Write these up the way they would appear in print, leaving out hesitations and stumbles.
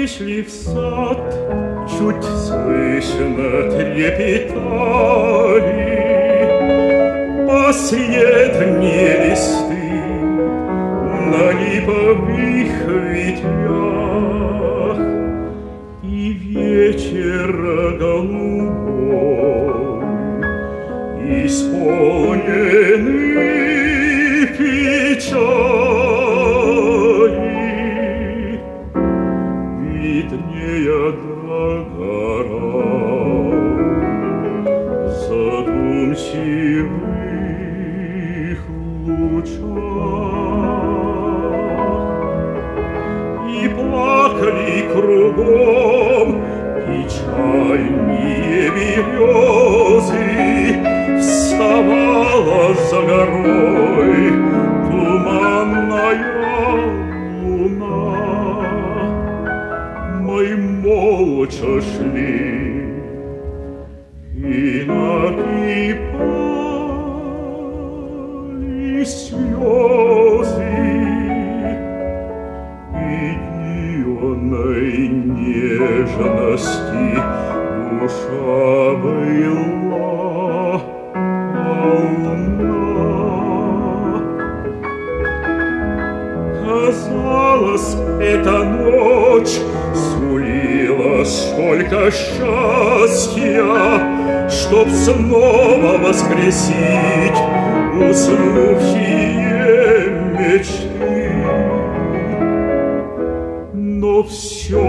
вышли в сад, чуть слышно трепетали последние листы на липовых ветвях, и вечер голубой исполненный печали, виднея до гора задумчивых лучах, и плакали кругом печальные березы. Вставала за горой туманная луна. Мы молча шли, и накипали слезы, и юной нежности душа была полна. Казалось, эта ночь сулила столько счастья, чтоб снова воскресить уснувшие мечты. Но все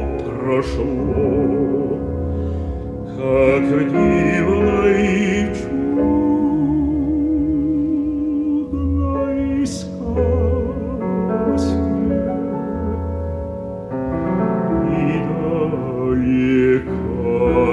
прошло, как в дивной чудной сказке, и далека